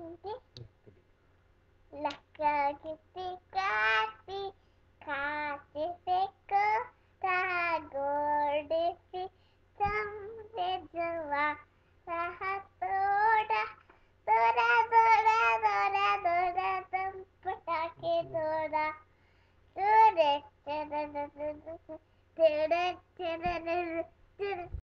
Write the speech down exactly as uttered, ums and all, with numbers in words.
Laka kiti kasi kasi seko tagordesi samre jawa sahatoda toda toda toda toda tam patake toda toda toda toda toda toda toda